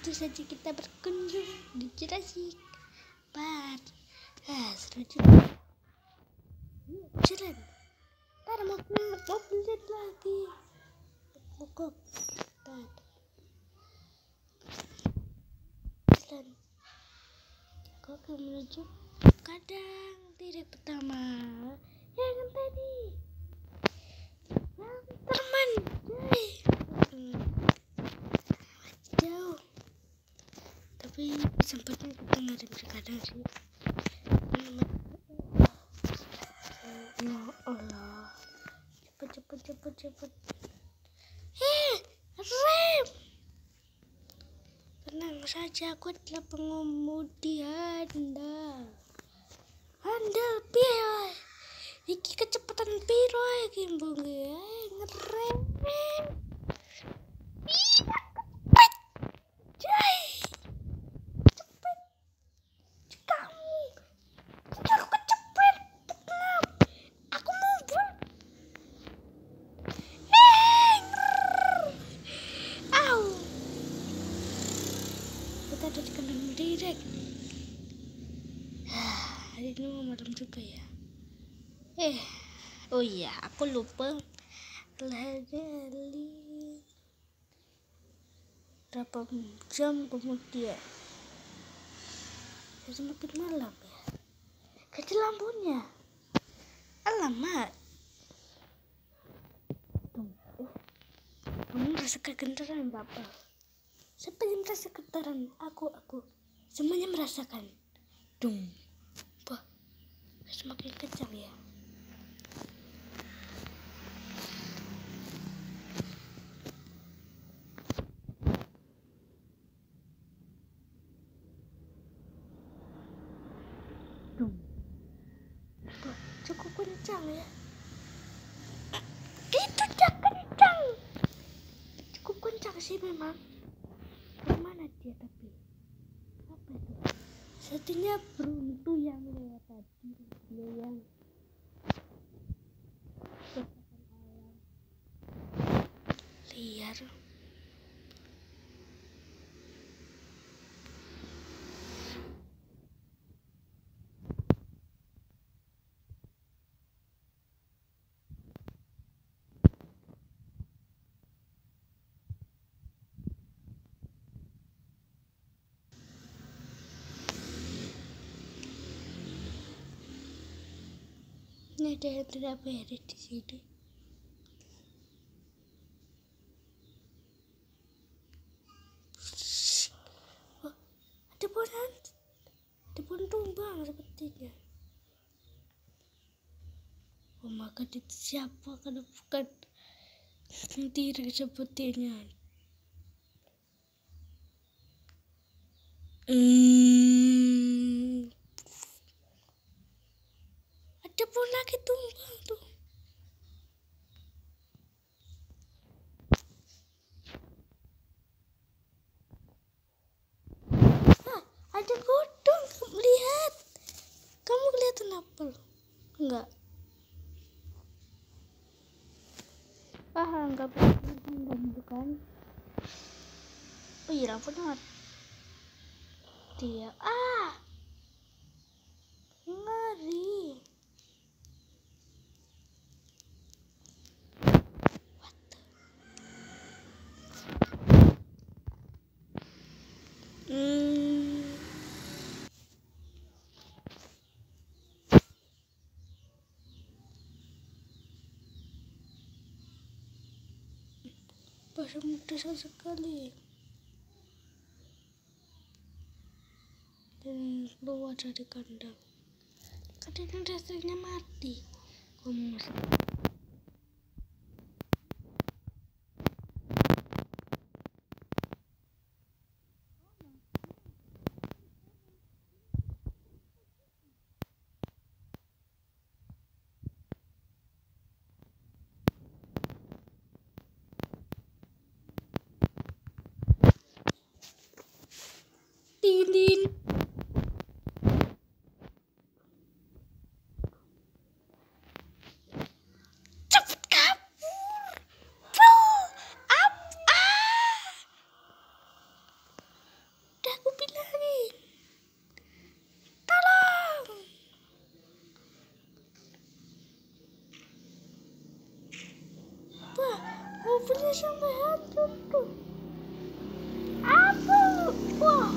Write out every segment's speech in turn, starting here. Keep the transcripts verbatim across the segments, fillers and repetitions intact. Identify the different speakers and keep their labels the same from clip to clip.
Speaker 1: Tentu saja kita berkunjung di Jurassic Park. Ah, seru juga. Yuk, jalan. Ntar mobil mobil lihat lagi. Mogok. Ntar. Jalan. Kok menuju kadang titik pertama. Yang tadi. Yang teman. Jauh. Tapi sempatnya kita ngadem sekadang sih. Ya Allah, cepet cepet cepet cepet. Hei, rem. Tenang saja, aku adalah pengemudi Anda. Anda piye? Iki kecepatan piro iki mbok ngerem. Kita ada di kandang direk. Hari ini mau malam juga ya. Eh, oh iya, aku lupa. Lari berapa jam kemudian? Semakin malam ya. Kecil lampunya. Alamat. Tunggu. Kamu merasa kegendaran bapak? Siapa yang merasa getaran? Aku, aku. Semuanya merasakan. Dung. Wah, semakin kencang ya. Dung. Wah, cukup kencang ya. Itu dah kencang. Cukup kencang sih memang. Kemana dia tapi? Apa itu? Sepertinya beruntu yang lewat tadi. Dia yang alam liar. Ini ada yang tidak beres di sini. Oh, ada pohon, ada pohon tumbang sepertinya. Oh maka itu siapa kalau bukan direk sepertinya. Hmm. Ada pohon lagi tumbang tuh. Ah, ada godong. Lihat. Kamu kelihatan apa? Enggak. Ah, enggak enggak bukan. Oh iya, lampu not. Dia. Ah. Ngeri. What? Hmm. Bahasa mudah sekali. Dan keluar dari kandang. Kadang rasanya mati. Kamu masih Tindin. Cepet kabur. Puh. Up. Ah. sampai hancur tuh. Apa? Wah.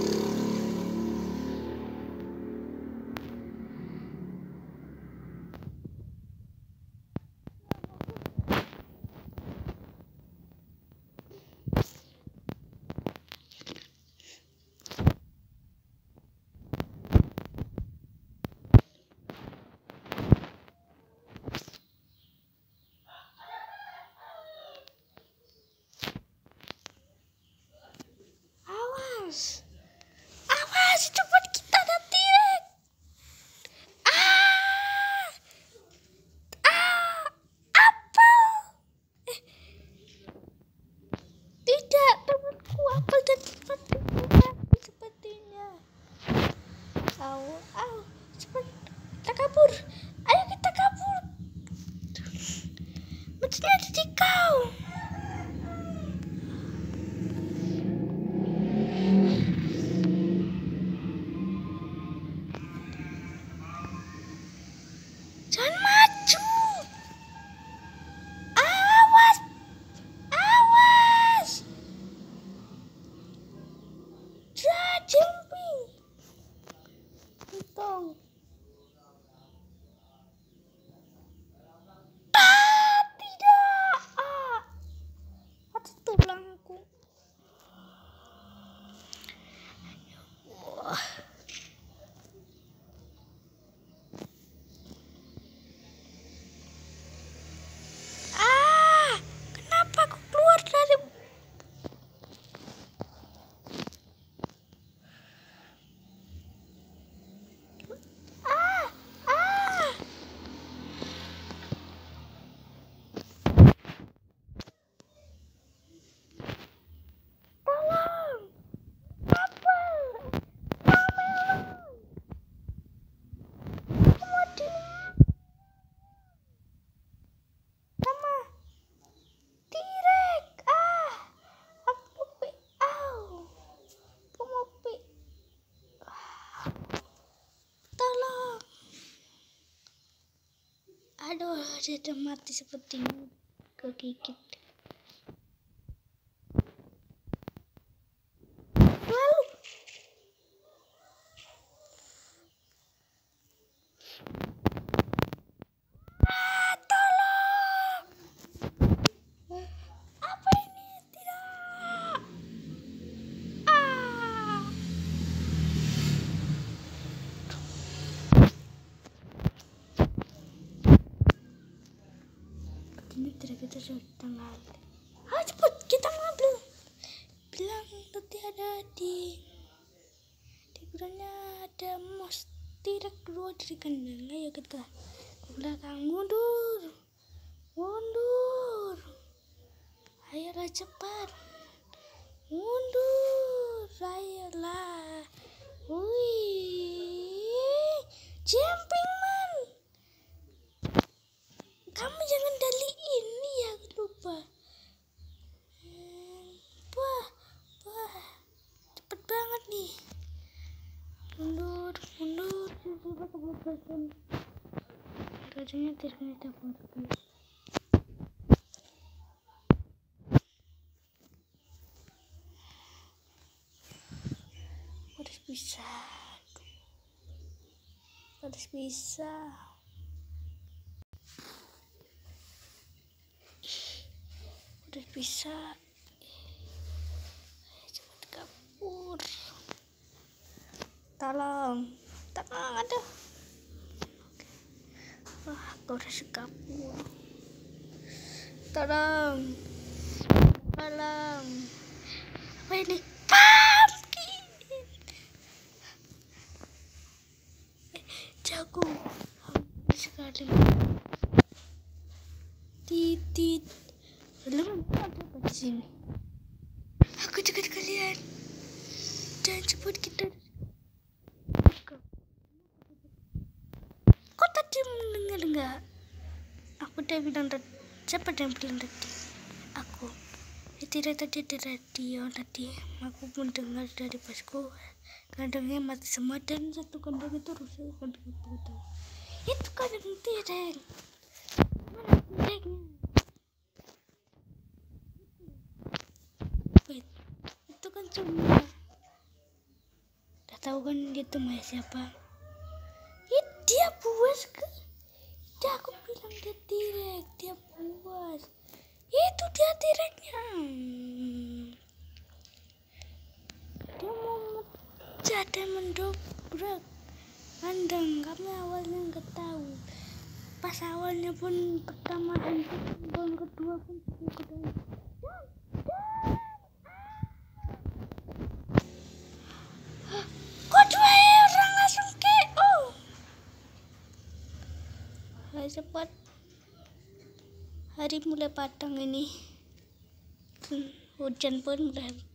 Speaker 1: Awas. Awas, cepat kita ada T-Rex. Ah. Ah. Apa? Eh. Tidak, temanku, apel dan seperti mati sepertinya. Au, au, cepat kita kabur. Ayo kita kabur. Maksudnya ada di kau. Jangan maju. Awas. Awas. Dah jumping. Untung. Ah, tidak. Ah. Mati tulangku. Wah. Ah, kenapa aku keluar dari Ah, ah. Tolong. Apa? Melon. Mau di sama T-Rex. Ah, aku pi. Au. Aku mau pi. Tolong. Aduh, dia udah mati sepertinya kegigit. Lalu ah, tolong. Apa ini? Tidak. Ah. Ini tidak kita sudah tanggal. Ah, cepat kita ngambil. Bilang tadi ada di di gudangnya ada mos tidak keluar dari kandang. Ayo kita ke belakang, mundur, mundur. Ayolah cepat, mundur. Ayolah. Wih, jumping man. Kamu jangan dari ini ya, lupa. Wah, wah, cepet banget nih. Mundur, mundur, coba kebablasan. Rajanya tidak dapat. Harus bisa, harus bisa. Harus bisa. Cepat kabur. Tolong, tolong, ada. Wah, aku harus kabur. Tolong, tolong. Apa ini? Pumpkin. Eh, jago. Hampir sekali. Titit. Belum ada di sini. Aku dekat kalian. Dan cepat kita. Kok tadi mendengar enggak? Aku udah bilang tadi. Siapa yang bilang tadi? Aku. Ya, tidak tadi di radio tadi. Aku mendengar dari bosku. Kandangnya mati semua dan satu kandang itu rusak. Kandang itu. Itu kandang T-Rex. Mana T-Rexnya? semua. Udah tahu kan itu Maya siapa? Ya, dia buas ke. Dia aku bilang dia direk, dia buas. Itu dia direknya. Hmm. Dia mau mecah dan mendobrak. Andang kami awalnya nggak tahu. Pas awalnya pun pertama handphone kedua pun ikut aja. Kok dua orang langsung K O? Ayo cepat. Hari mulai padang ini. Hmm, hujan pun mulai